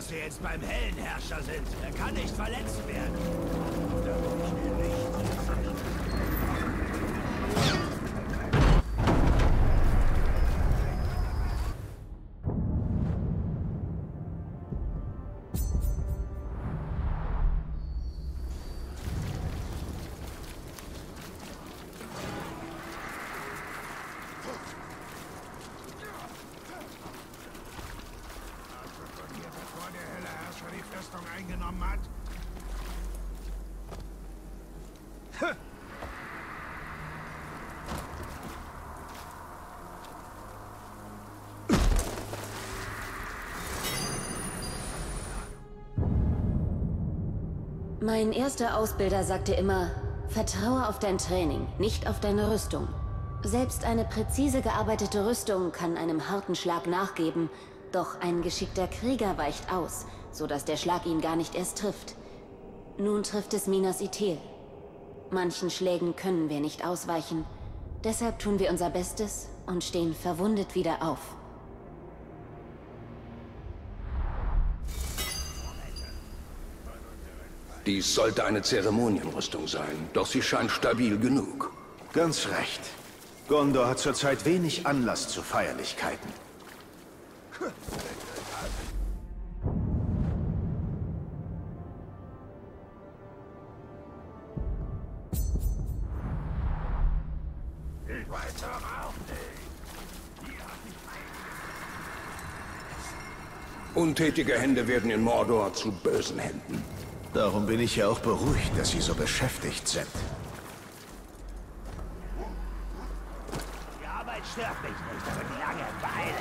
dass wir jetzt beim Hellenherrscher sind. Er kann nicht verletzt werden. Da bin ich mir nicht sicher. Eingenommen hat. Mein erster Ausbilder sagte immer, vertraue auf dein Training, nicht auf deine Rüstung. Selbst eine präzise gearbeitete Rüstung kann einem harten Schlag nachgeben, doch ein geschickter Krieger weicht aus, sodass der Schlag ihn gar nicht erst trifft. Nun trifft es Minas Ithil. Manchen Schlägen können wir nicht ausweichen. Deshalb tun wir unser Bestes und stehen verwundet wieder auf. Dies sollte eine Zeremonienrüstung sein, doch sie scheint stabil genug. Ganz recht. Gondor hat zurzeit wenig Anlass zu Feierlichkeiten. Untätige Hände werden in Mordor zu bösen Händen. Darum bin ich ja auch beruhigt, dass Sie so beschäftigt sind. Die Arbeit stört mich nicht, aber die Langeweile.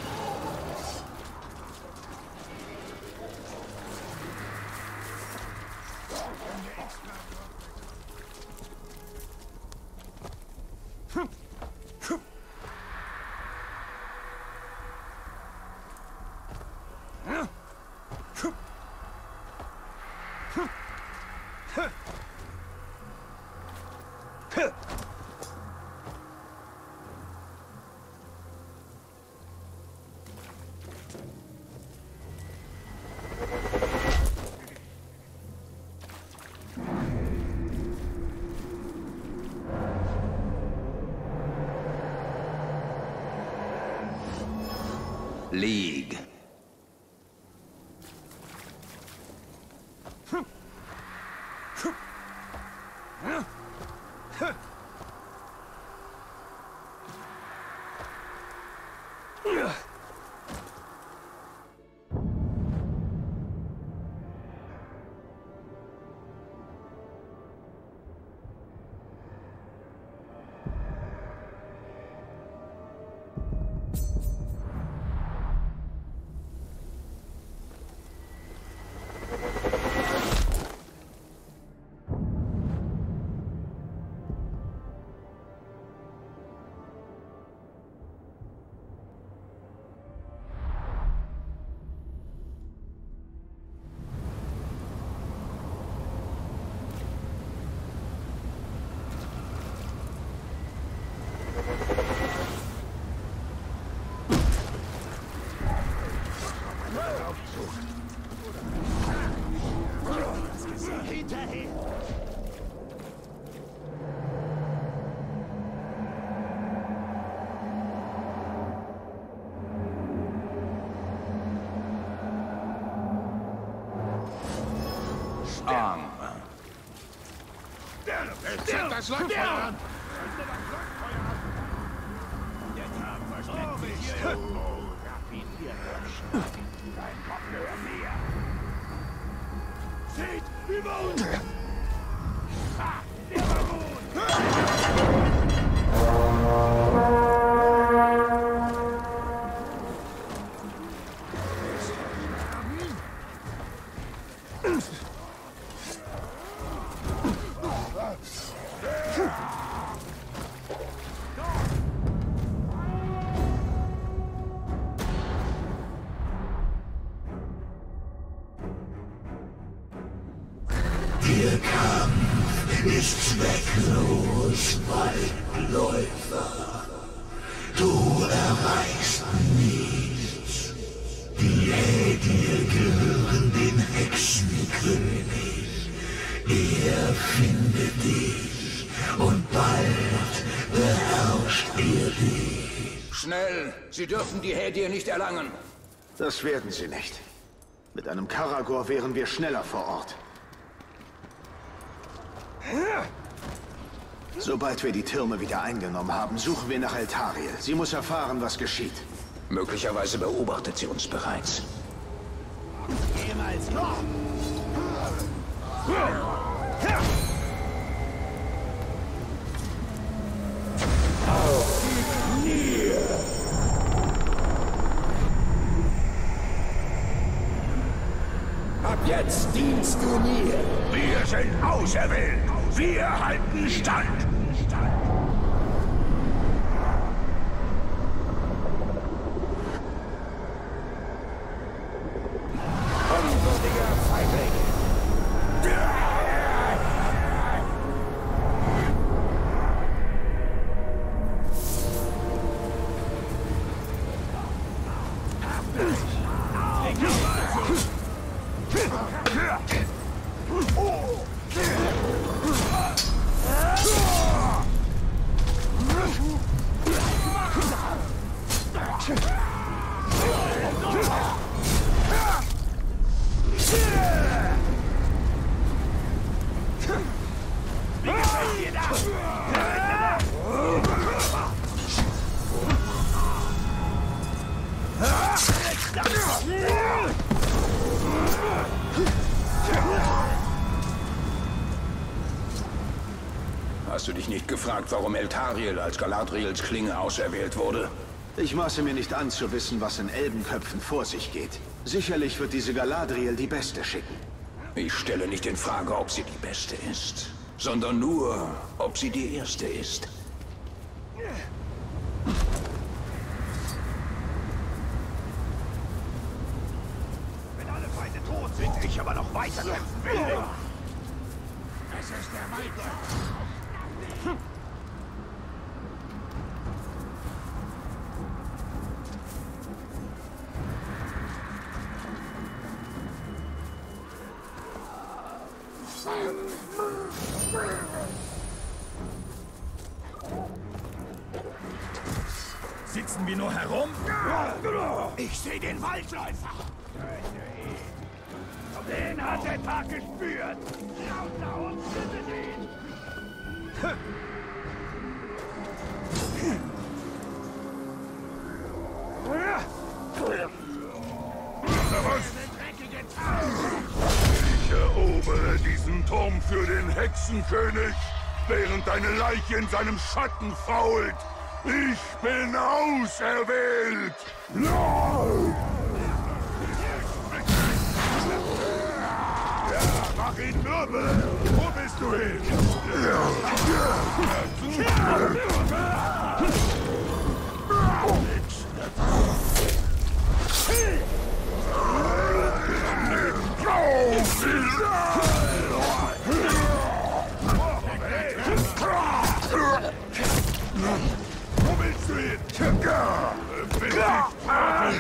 League. Das Leuchtfeuer an! Der Tag versteckt sich hier irgendwo. Kein Kopfhörer mehr. Seht, über uns! Ha! Der Baron! Der Kampf ist zwecklos, Waldläufer. Du erreichst nichts. Die dir gehören dem Hexenkönig. Er findet dich und bald beherrscht er dich. Schnell! Sie dürfen die Hädir nicht erlangen. Das werden sie nicht. Mit einem Karagor wären wir schneller vor Ort. Sobald wir die Türme wieder eingenommen haben, suchen wir nach Eltariel. Sie muss erfahren, was geschieht. Möglicherweise beobachtet sie uns bereits. Jemals noch! Ab jetzt dienst du mir. Wir sind auserwählt. Wir halten stand. Unwürdiger Feigling! Hast du dich nicht gefragt, warum Eltariel als Galadriels Klinge auserwählt wurde? Ich maße mir nicht an, zu wissen, was in Elbenköpfen vor sich geht. Sicherlich wird diese Galadriel die Beste schicken. Ich stelle nicht in Frage, ob sie die Beste ist, sondern nur, ob sie die Erste ist. Wenn alle Feinde tot sind, ich aber noch weiter kämpfen will. Es ist der Weiter. Sitzen wir nur herum? Ich sehe den Waldläufer. Den hat der Tag gespürt. Lauter und schüttet ihn. Ich erobere diesen Turm für den Hexenkönig, während deine Leiche in seinem Schatten fault. Ich bin auserwählt! Nein! Ja, mach ihn mürbe! Wo bist du hin? Wo willst du hin? Bin ich fertig!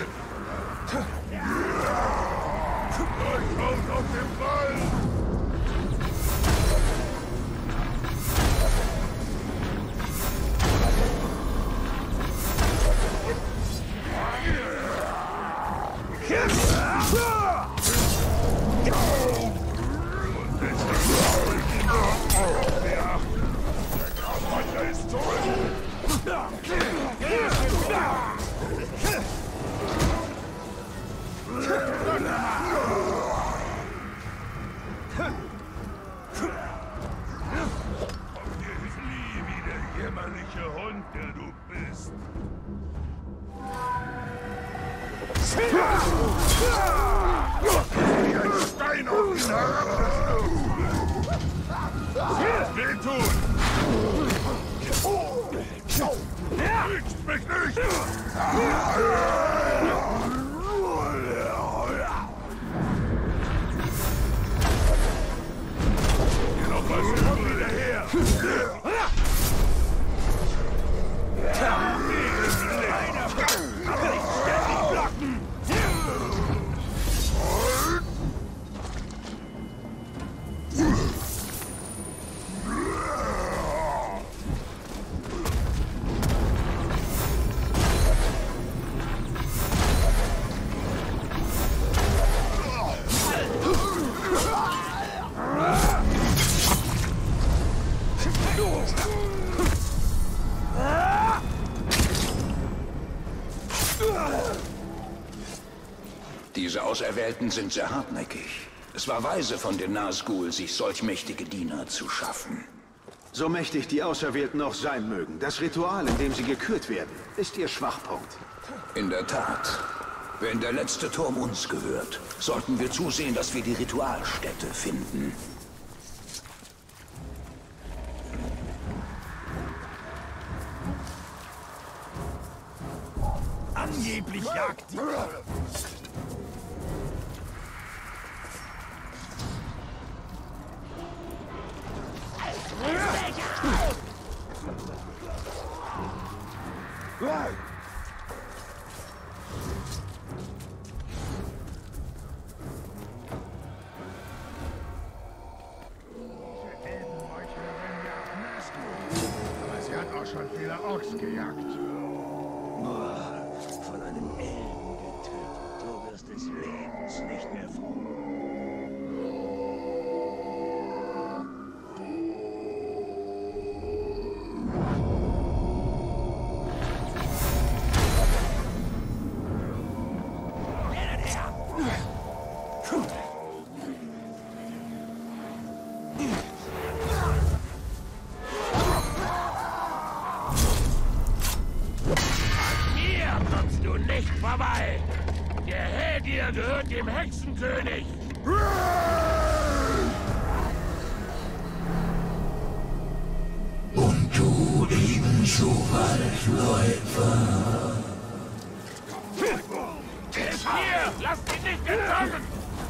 Raus auf dem Ball! Der ist tot! Flieh wie der jämmerliche Hund, der du bist. Wie ein Stein auf ihn herab! Wehtun! Kriegst mich nicht! Geh noch was, komm wieder her! Aber nicht ständig blocken! Auserwählten sind sehr hartnäckig. Es war weise von den Nazgul, sich solch mächtige Diener zu schaffen. So mächtig die Auserwählten auch sein mögen, das Ritual, in dem sie gekürt werden, ist ihr Schwachpunkt. In der Tat. Wenn der letzte Turm uns gehört, sollten wir zusehen, dass wir die Ritualstätte finden. Angeblich jagt die... Aber sie hat auch schon viele Orks gejagt. Von einem Elben getötet. Du wirst des Lebens nicht mehr froh. Vorbei! Der Hädir gehört dem Hexenkönig! Und du ebenso, Waldläufer. Hier! Lasst ihn nicht entkommen!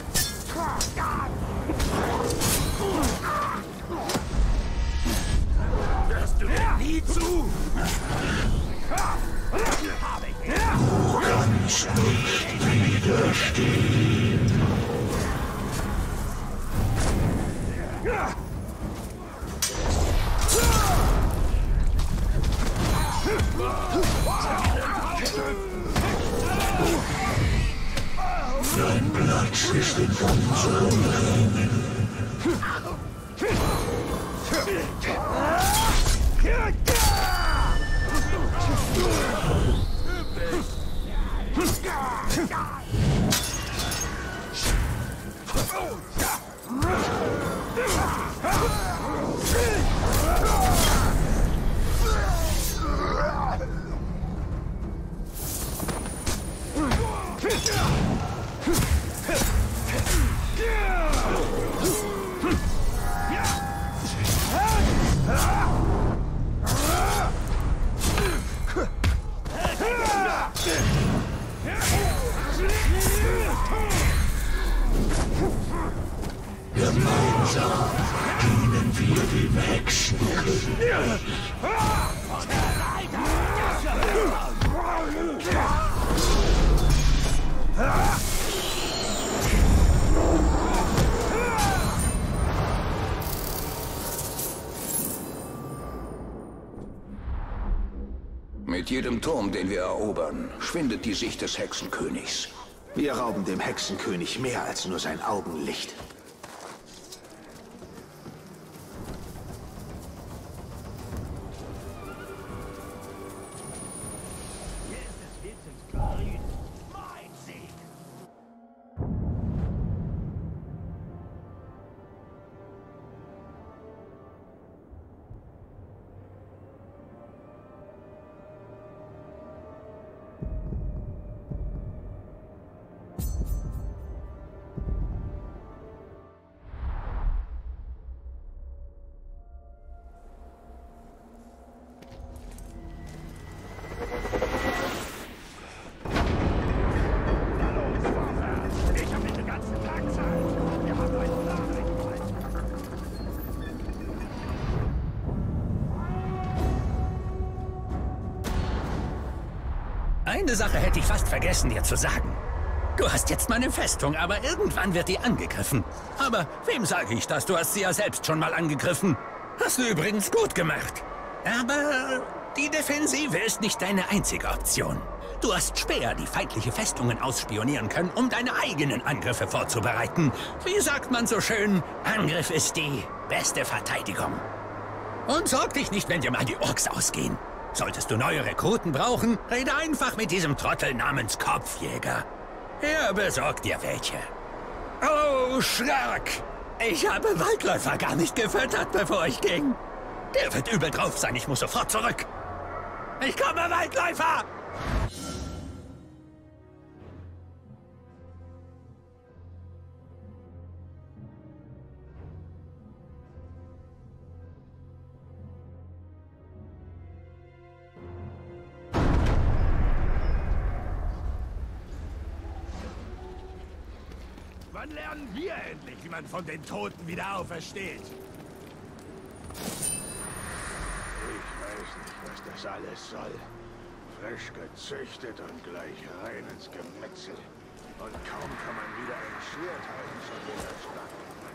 Hörst du mir nie zu? Du kannst nicht widerstehen. Dein Platz ist in unseren Rängen. Gemeinsam dienen wir dem Hexenkönig. Mit jedem Turm, den wir erobern, schwindet die Sicht des Hexenkönigs. Wir rauben dem Hexenkönig mehr als nur sein Augenlicht. Eine Sache hätte ich fast vergessen, dir zu sagen. Du hast jetzt meine Festung, aber irgendwann wird die angegriffen. Aber wem sage ich das? Du hast sie ja selbst schon mal angegriffen. Hast du übrigens gut gemacht. Aber die Defensive ist nicht deine einzige Option. Du hast Speer, die feindliche Festungen ausspionieren können, um deine eigenen Angriffe vorzubereiten. Wie sagt man so schön, Angriff ist die beste Verteidigung. Und sorg dich nicht, wenn dir mal die Orks ausgehen. Solltest du neue Rekruten brauchen, rede einfach mit diesem Trottel namens Kopfjäger. Ja, besorg dir welche. Oh, Schreck! Ich habe Waldläufer gar nicht gefüttert, bevor ich ging. Der wird übel drauf sein, ich muss sofort zurück. Ich komme, Waldläufer! Wann lernen wir endlich, wie man von den Toten wieder aufersteht? Ich weiß nicht, was das alles soll. Frisch gezüchtet und gleich rein ins Gemetzel. Und kaum kann man wieder ein Schwert halten, schon wieder stark.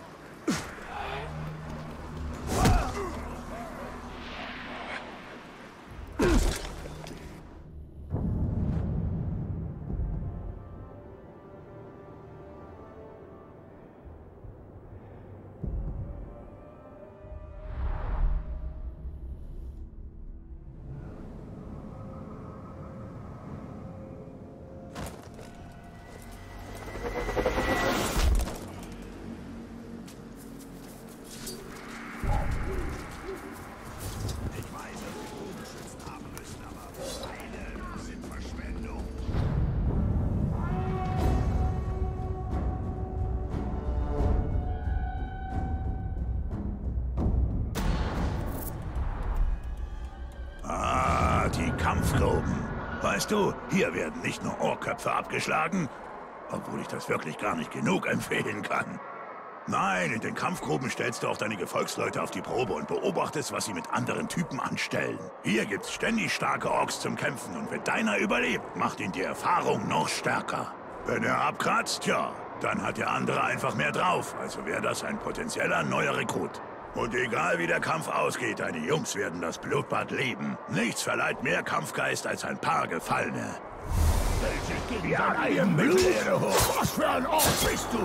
Kampfgruben. Weißt du, hier werden nicht nur Ohrköpfe abgeschlagen, obwohl ich das wirklich gar nicht genug empfehlen kann. Nein, in den Kampfgruben stellst du auch deine Gefolgsleute auf die Probe und beobachtest, was sie mit anderen Typen anstellen. Hier gibt's ständig starke Orks zum Kämpfen und wenn deiner überlebt, macht ihn die Erfahrung noch stärker. Wenn er abkratzt, ja, dann hat der andere einfach mehr drauf, also wäre das ein potenzieller neuer Rekrut. Und egal wie der Kampf ausgeht, deine Jungs werden das Blutbad leben. Nichts verleiht mehr Kampfgeist als ein paar Gefallene. Ja, dein Blut! Was für ein Ort bist du?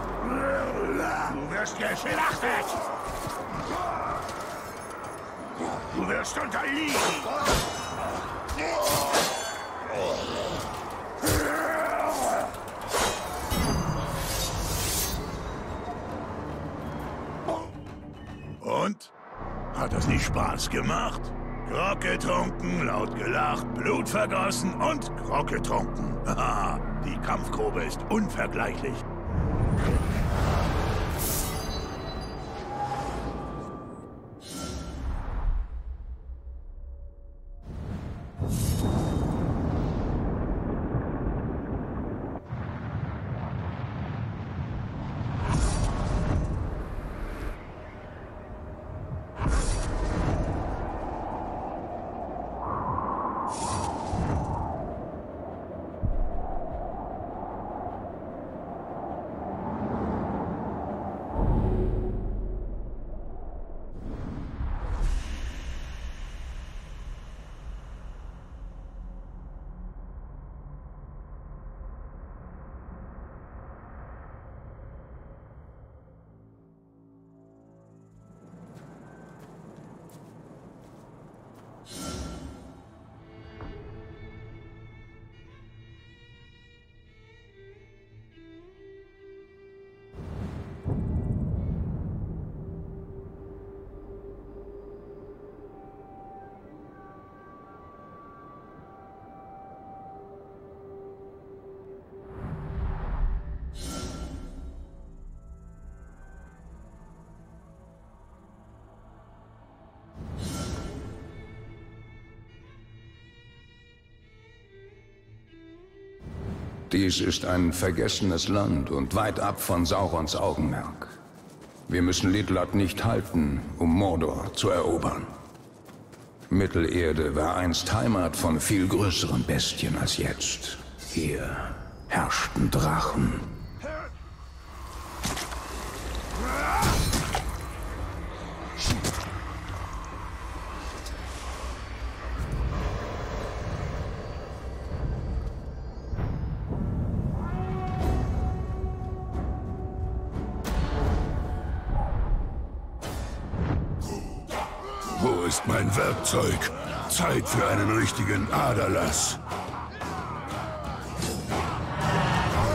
Du wirst geschlachtet! Du wirst unterliegen! Und? Hat das nicht Spaß gemacht? Grog getrunken, laut gelacht, Blut vergossen und Grog getrunken. Haha, die Kampfgrube ist unvergleichlich. Dies ist ein vergessenes Land und weit ab von Saurons Augenmerk. Wir müssen Lidlad nicht halten, um Mordor zu erobern. Mittelerde war einst Heimat von viel größeren Bestien als jetzt. Hier herrschten Drachen. Wo ist mein Werkzeug? Zeit für einen richtigen Aderlass.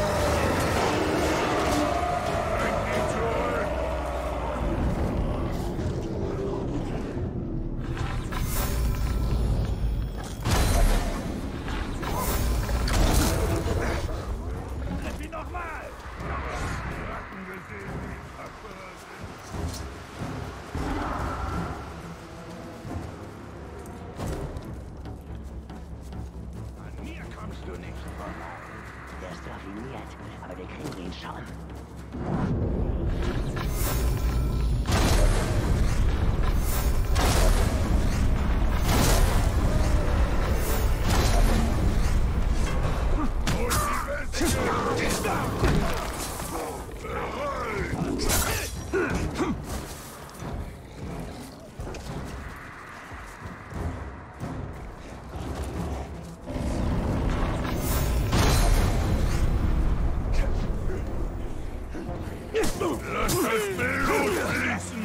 anschauen. Lass das Blut fließen!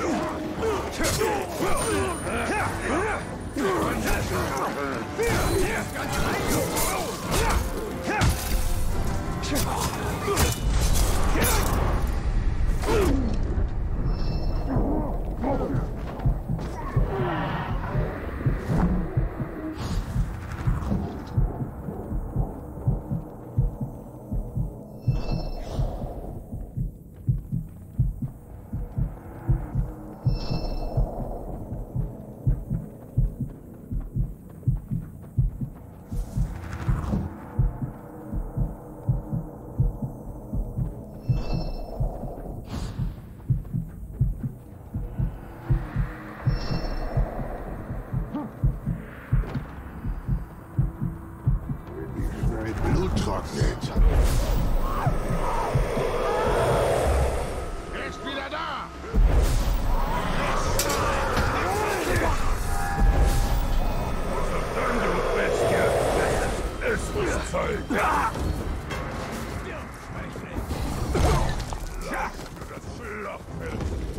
Blut trocknet. Ist wieder da! Dann, du Bestie! Es ist Zeit! Das Schlachtfeld!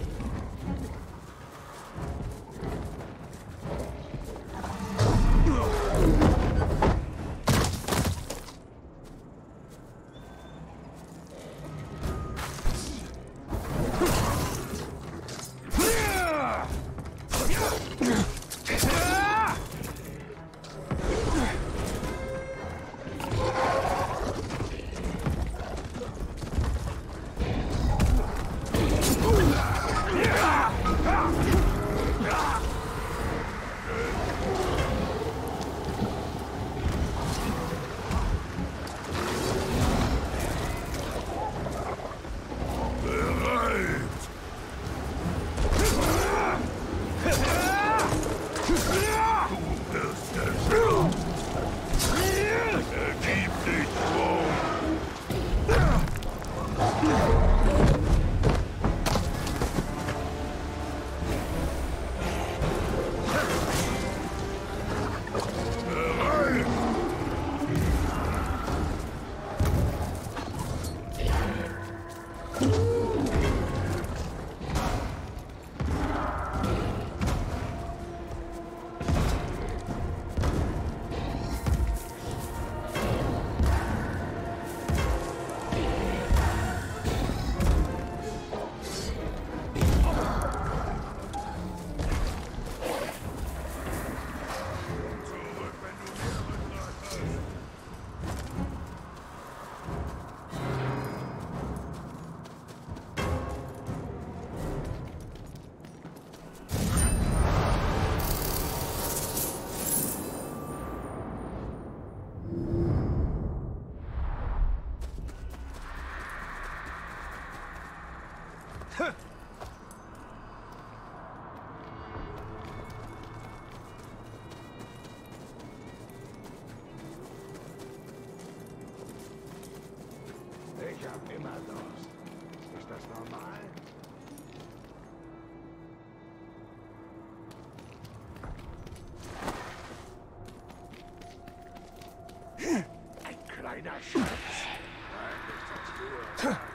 Ich hab immer Durst. Ist das normal? Ein kleiner Schatz. Eigentlich sagst du.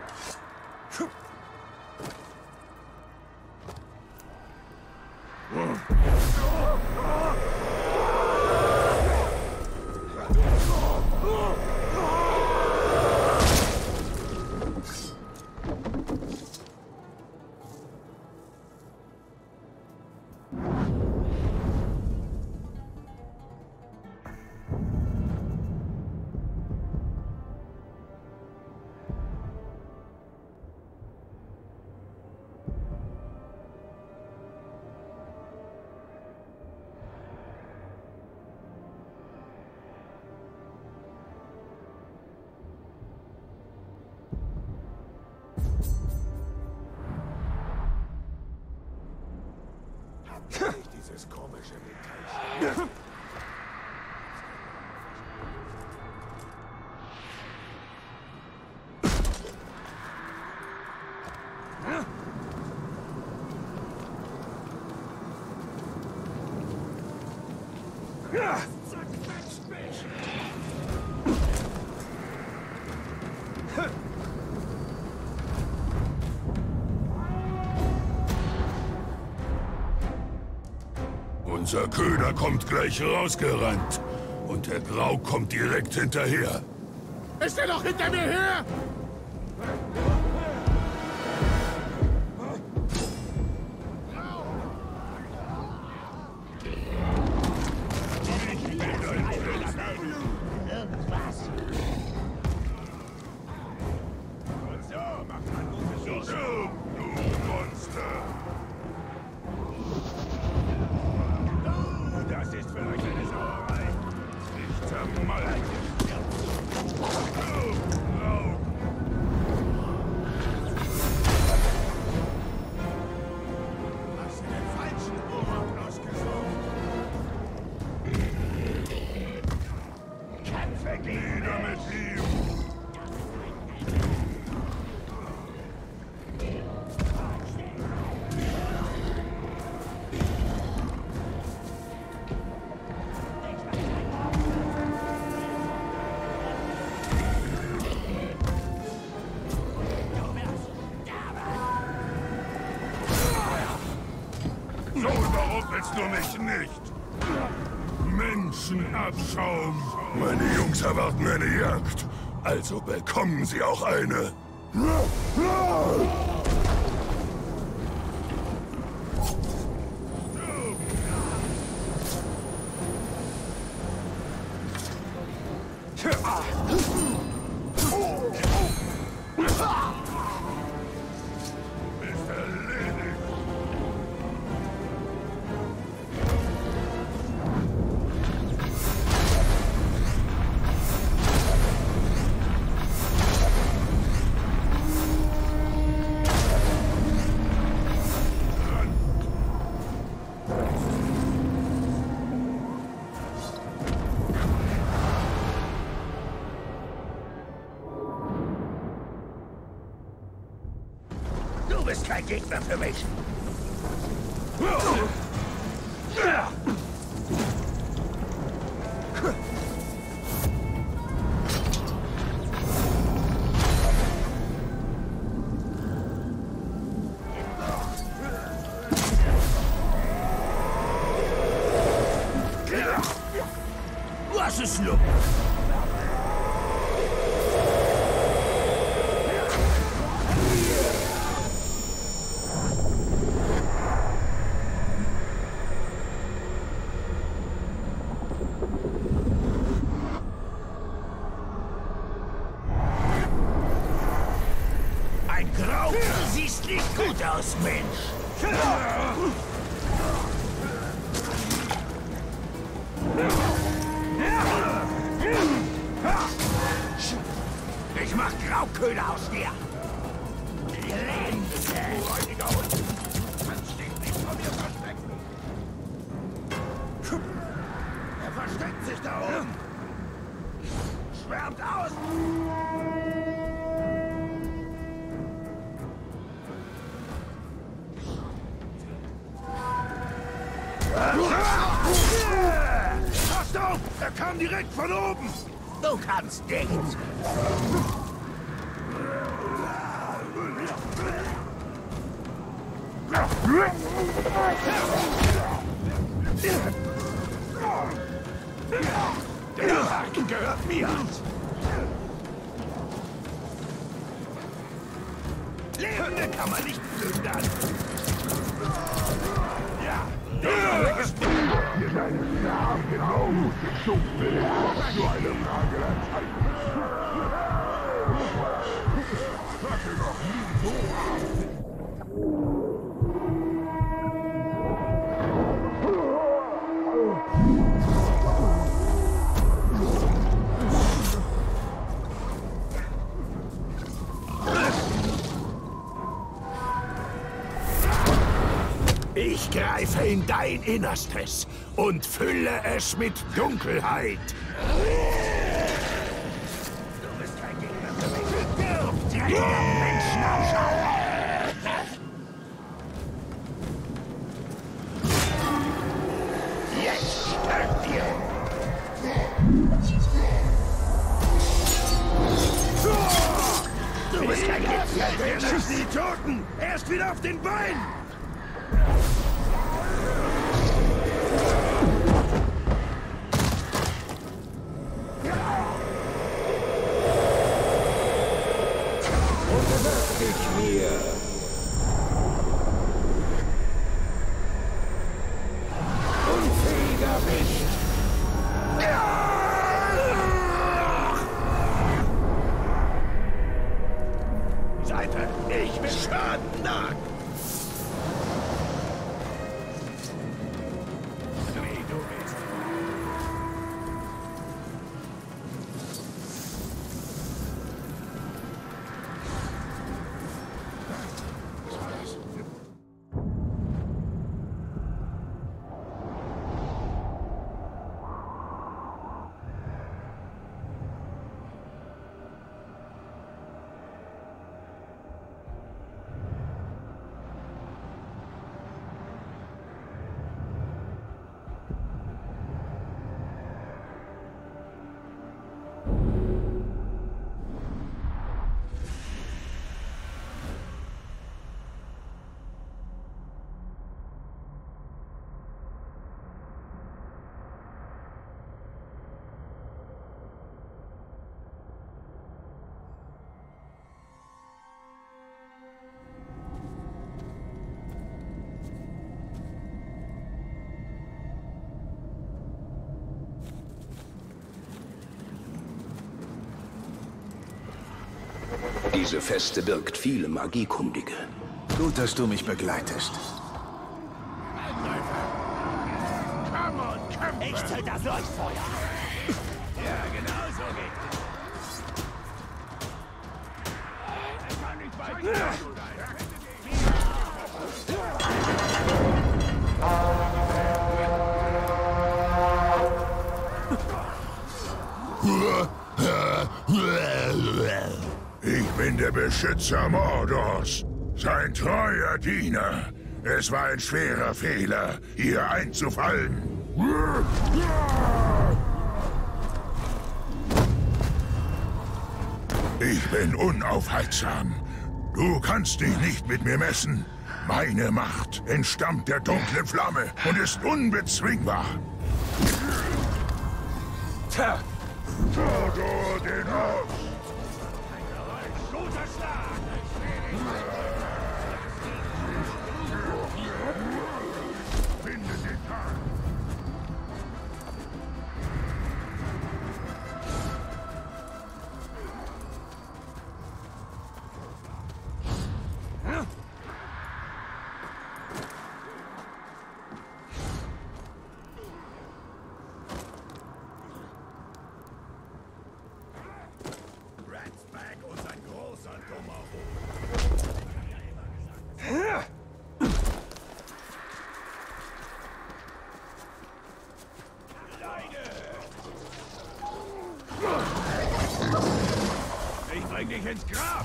Dieses komische Metall. Unser Köder kommt gleich rausgerannt. Und der Grau kommt direkt hinterher. Ist er noch hinter mir her? So überrumpelst du mich nicht! Menschenabschaum! Meine Jungs erwarten eine Jagd. Also bekommen sie auch eine. Du bist kein Gegner für mich. Was ist los? Ein Grau, du siehst nicht gut aus, Mensch. Ich mach Grauköder aus dir. Glänze. Räudiger Hund. Kannst dich nicht vor mir verstecken. Er versteckt sich da oben. Schwärmt aus. Achtung! Er kam direkt von oben! Du kannst nichts! Der Haken gehört mir! Lebende kann man nicht plündern! Ja! Hier deinen Namen genau so will. Nur eine Frage der Zeit. Hatte noch nie so Ich greife in dein Innerstes und fülle es mit Dunkelheit. Du bist kein Gegner für mich. Stirb, dreckiger Menschenabschau! Jetzt sterbt ihr! Du bist kein Gegner. Schieß die Toten! Erst wieder auf den Beinen! Ich bin Schadennack! Wie du willst. Was war das? Diese Feste birgt viele Magiekundige. Gut, dass du mich begleitest. Komm und kämpfe! Ich zähl das Leuchtfeuer! Ja, genau so geht es. Er kann nicht weit sein. Ich bin der Beschützer Mordors, sein treuer Diener. Es war ein schwerer Fehler, hier einzufallen. Ich bin unaufhaltsam. Du kannst dich nicht mit mir messen. Meine Macht entstammt der dunklen Flamme und ist unbezwingbar. Mordor den Haus! Guter Schlag! Finde den Tag! Ratsback und sein großer dummer Hund. Ich bring dich ins Grab!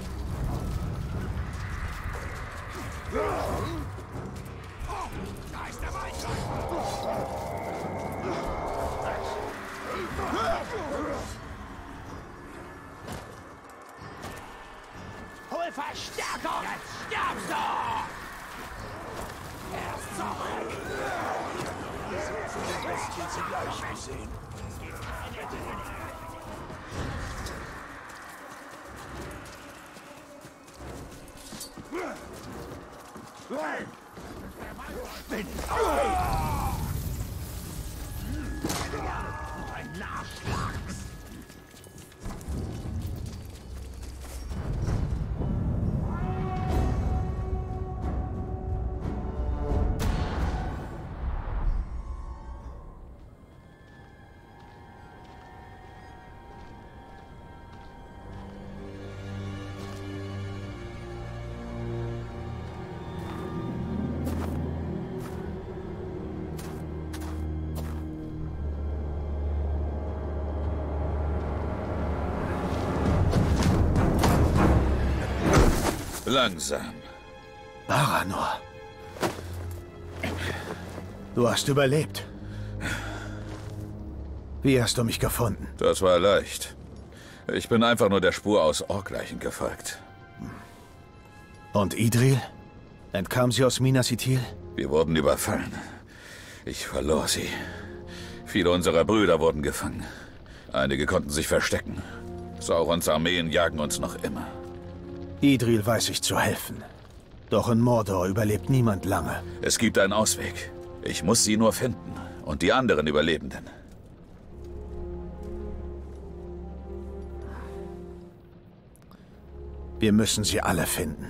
Da ist der Waldschwein! Hol Verstärkung! Jetzt stirbst du! Erst zurück! So viele Bestien zugleich gesehen. Bin ein Nachschlag! Langsam. Baranor. Du hast überlebt. Wie hast du mich gefunden? Das war leicht. Ich bin einfach nur der Spur aus Orkleichen gefolgt. Und Idril? Entkam sie aus Minas Ithil? Wir wurden überfallen. Ich verlor sie. Viele unserer Brüder wurden gefangen. Einige konnten sich verstecken. Saurons Armeen jagen uns noch immer. Idril weiß ich zu helfen. Doch in Mordor überlebt niemand lange. Es gibt einen Ausweg. Ich muss sie nur finden. Und die anderen Überlebenden. Wir müssen sie alle finden.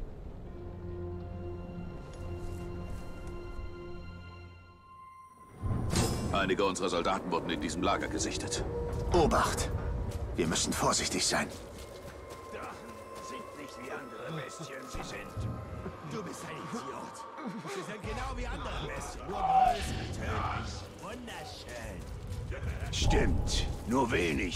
Einige unserer Soldaten wurden in diesem Lager gesichtet. Obacht! Wir müssen vorsichtig sein. Drachen sind nicht wie andere Bestien, sie sind... Du bist ein Idiot. Sie sind genau wie andere Bestien, nur größer, tödlich, wunderschön. Stimmt, nur wenig.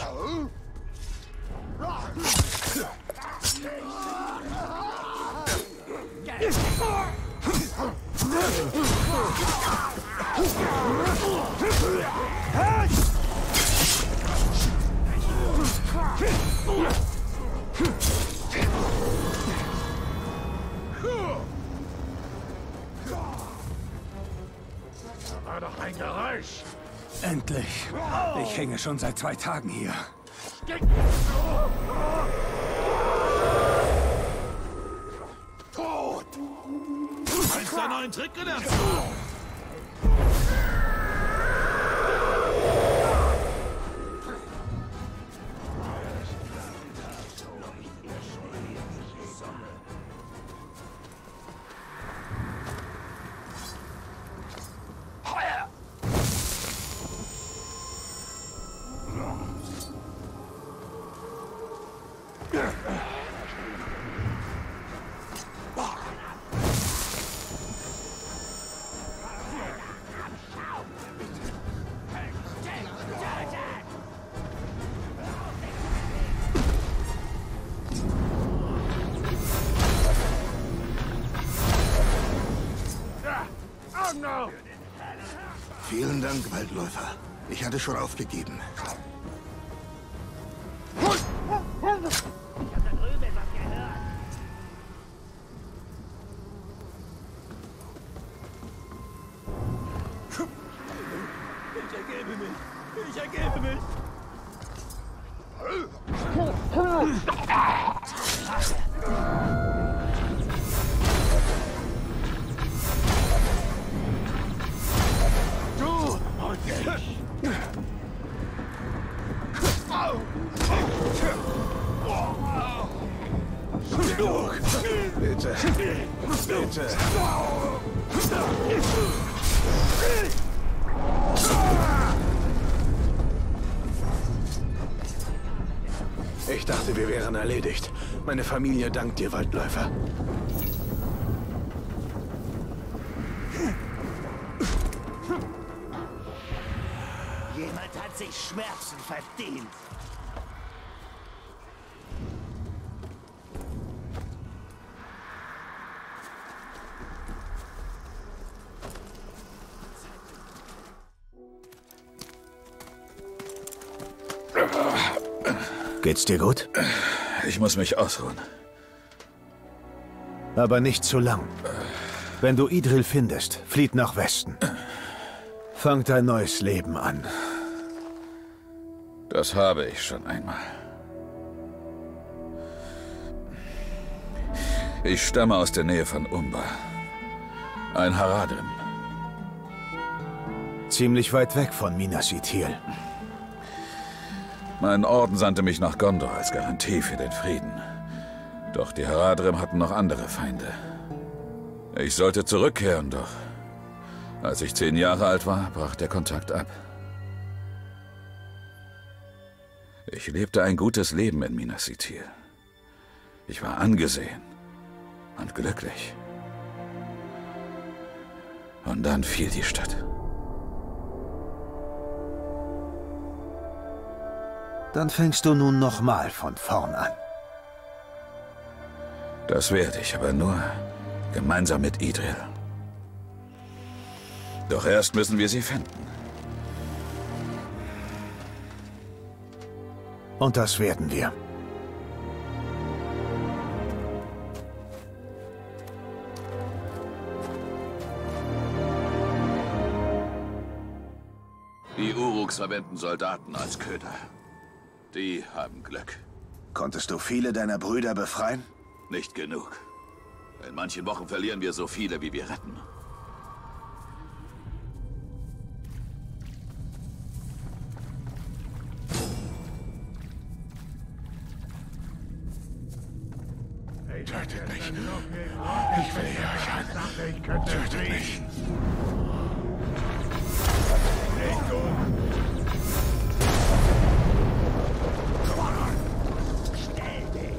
Da war doch ein Geräusch. Endlich. Ich hänge schon seit 2 Tagen hier. Tot! Hast du einen neuen Trick gelernt? Vielen Dank, Waldläufer. Ich hatte schon aufgegeben. Ich ergebe mich! Ich ergebe mich! Du und ich! Genug! Bitte! Bitte! Ich dachte, wir wären erledigt. Meine Familie dankt dir, Waldläufer. Jemand hat sich Schmerzen verdient. Geht's dir gut? Ich muss mich ausruhen. Aber nicht zu lang. Wenn du Idril findest, flieht nach Westen. Fangt ein neues Leben an. Das habe ich schon einmal. Ich stamme aus der Nähe von Umbar. Ein Haradrim. Ziemlich weit weg von Minas Ithil. Mein Orden sandte mich nach Gondor als Garantie für den Frieden. Doch die Haradrim hatten noch andere Feinde. Ich sollte zurückkehren, doch als ich 10 Jahre alt war, brach der Kontakt ab. Ich lebte ein gutes Leben in Minas Ithil. Ich war angesehen und glücklich. Und dann fiel die Stadt. Dann fängst du nun nochmal von vorn an. Das werde ich, aber nur gemeinsam mit Idril. Doch erst müssen wir sie finden. Und das werden wir. Die Uruks verwenden Soldaten als Köder. Die haben Glück. Konntest du viele deiner Brüder befreien? Nicht genug. In manchen Wochen verlieren wir so viele, wie wir retten. Tötet mich. Ich will euch an. Tötet mich. Nicht gut. Stell dich.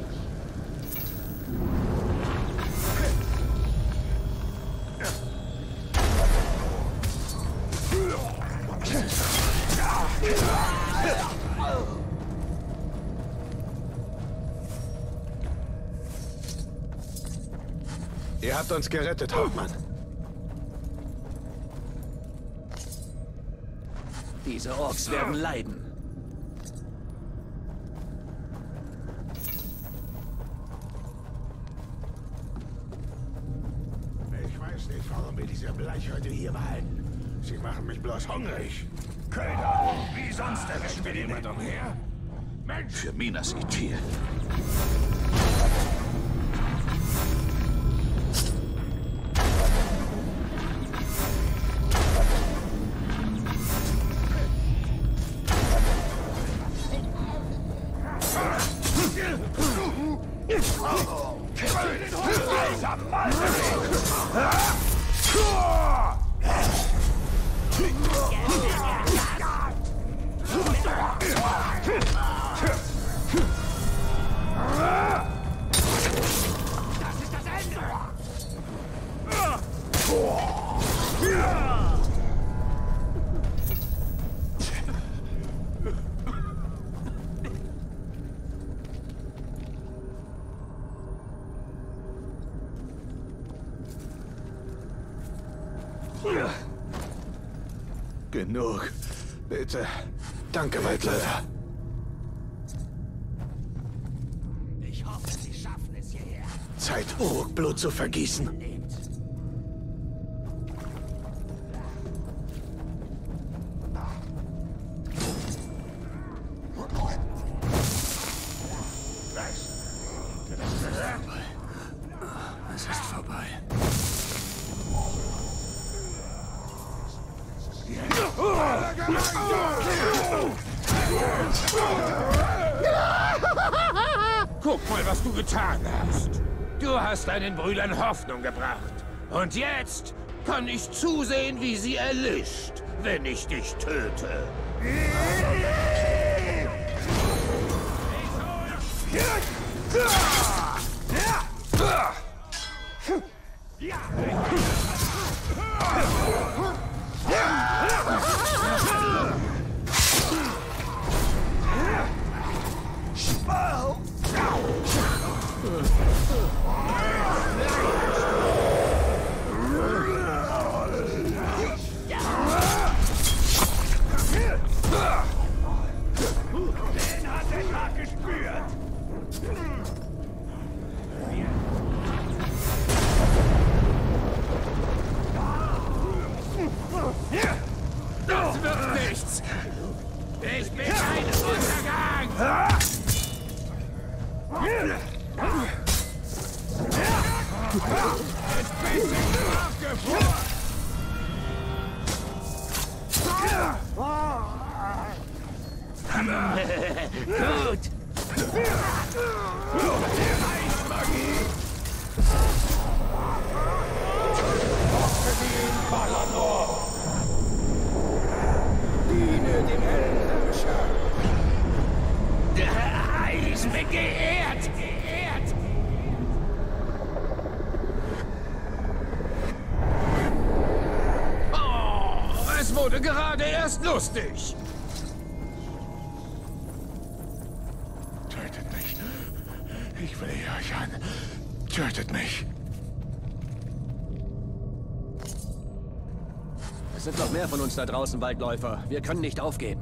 Ihr habt uns gerettet, Hauptmann. Diese Orks werden leiden. Ich weiß nicht, warum wir diese Bleichhäute hier behalten. Sie machen mich bloß hungrig. Köder, wie sonst erwischen wir den nicht umher? Mensch! Für Minas Ithil. Genug. Bitte. Danke, Waldläufer. Ich hoffe, Sie schaffen es hierher. Zeit, Uruk-Blut zu vergießen. Es ist vorbei. Guck mal, was du getan hast. Du hast deinen Brüdern Hoffnung gebracht. Und jetzt kann ich zusehen, wie sie erlischt, wenn ich dich töte. Den hat der Tag gespürt. Das wird nichts. Ich bin ein Untergang. Jetzt bin ich abgefroren. Gut. Diene dem Heldenherrscher. Der Eis begehrt. Oh, es wurde gerade erst lustig. Tötet mich. Ich will euch an. Tötet mich. Es sind noch mehr von uns da draußen, Waldläufer. Wir können nicht aufgeben.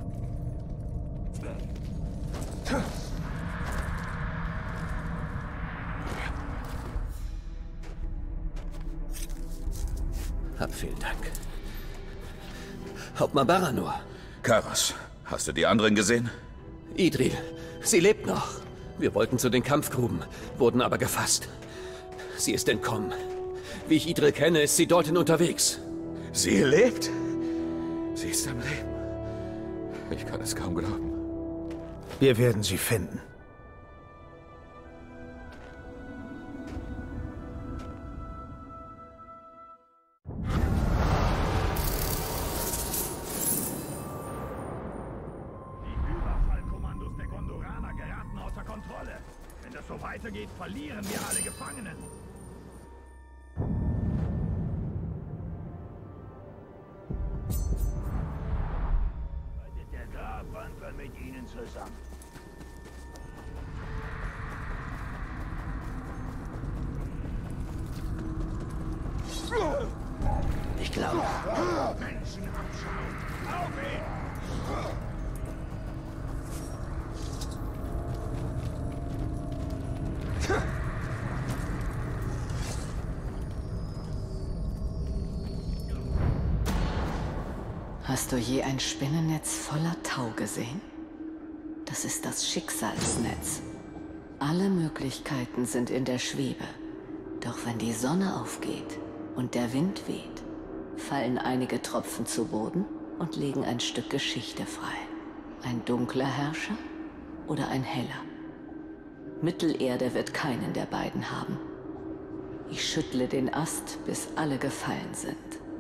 Vielen Dank. Hauptmann Baranor. Karos, hast du die anderen gesehen? Idril, sie lebt noch. Wir wollten zu den Kampfgruben, wurden aber gefasst. Sie ist entkommen. Wie ich Idril kenne, ist sie dorthin unterwegs. Sie lebt? Sie ist am Leben. Ich kann es kaum glauben. Wir werden sie finden. Weitergeht, verlieren wir alle Gefangenen. Der Grabwandler mit ihnen zusammen. Ich glaube. Menschen abschauen. Auf ihn! Hast du je ein Spinnennetz voller Tau gesehen? Das ist das Schicksalsnetz. Alle Möglichkeiten sind in der Schwebe. Doch wenn die Sonne aufgeht und der Wind weht, fallen einige Tropfen zu Boden und legen ein Stück Geschichte frei. Ein dunkler Herrscher oder ein heller? Mittelerde wird keinen der beiden haben. Ich schüttle den Ast, bis alle gefallen sind.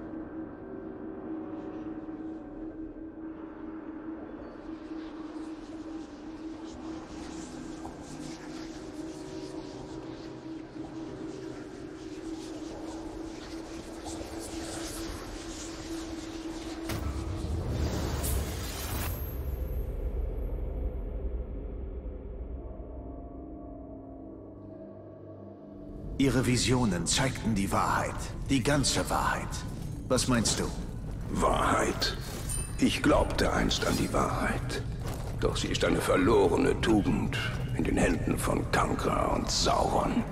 Ihre Visionen zeigten die Wahrheit. Die ganze Wahrheit. Was meinst du? Wahrheit? Ich glaubte einst an die Wahrheit. Doch sie ist eine verlorene Tugend in den Händen von Kankra und Sauron.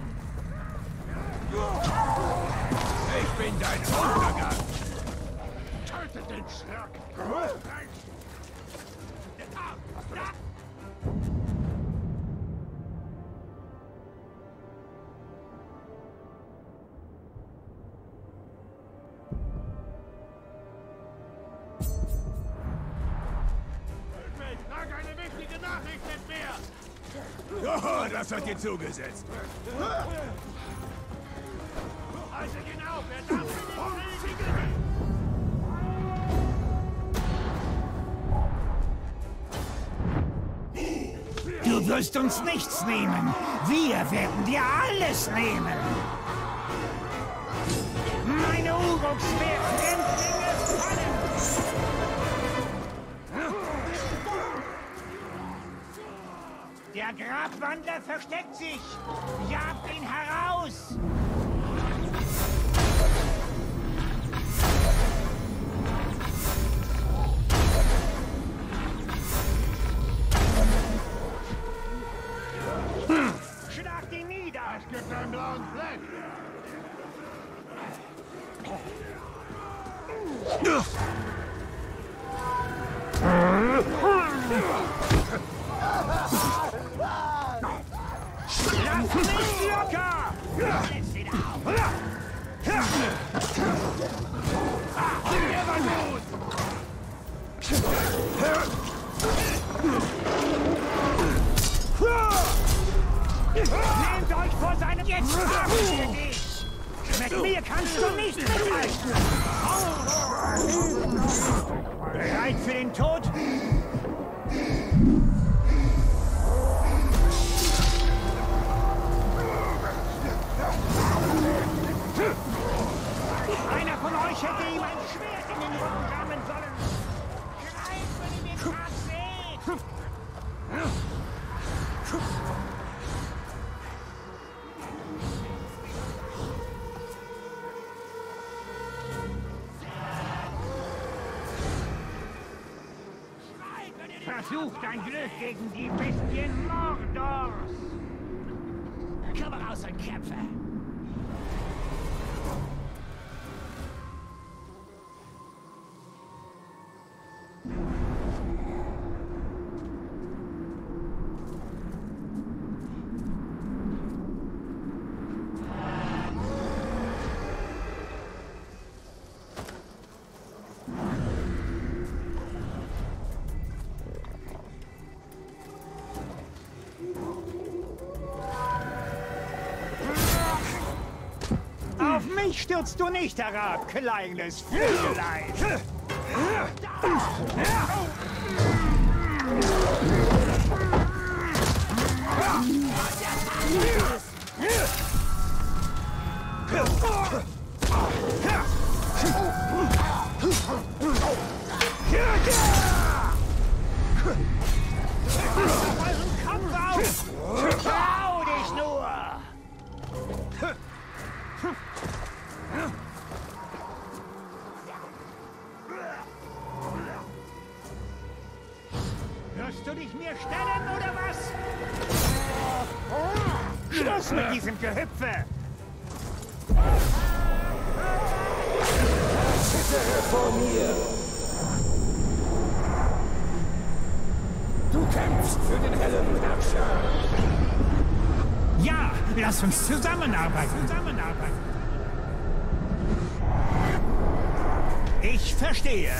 Ich bin dein Untergang! Tötet den Schreck! Oh, das hat dir zugesetzt. Also genau, wer darf Du wirst uns nichts nehmen. Wir werden dir alles nehmen. Meine Uruks werden Fremdlinge fallen. Der Grabwandler versteckt sich! Jagt ihn heraus! Schlagt ihn nieder! Es gibt einen blauen Fleck! Lass mich locker! Jetzt wieder auf! Der war gut! Nehmt euch vor seinem... Jetzt haben wir dich! Mit mir kannst du nicht mithalten! Bereit für den Tod? Einer von euch hätte ihm ein Schwert in den Rücken rammen sollen. Schreit, wenn ihr den Tag seht! Versuch dein Glück gegen die Bestien Mordors! Komm raus und kämpfe! Auf mich stürzt du nicht herab, kleines Vögelein! Euren Kopf auf! Trau dich nur! Wirst du dich mir stellen, oder was? Schluss mit diesem Gehüpfe! Zittere vor mir! Du kämpfst für den hellen Herrscher! Ja, lass uns zusammenarbeiten! Ich verstehe!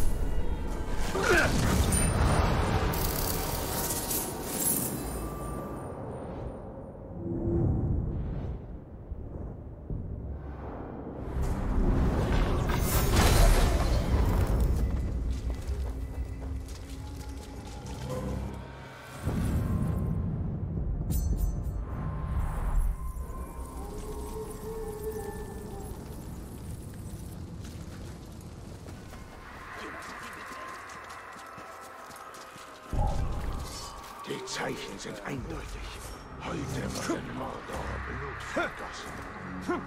Die Zeichen sind eindeutig. Heute wird in Mordor Blut vergossen.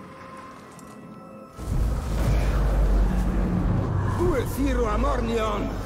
Uelfiro Amornion!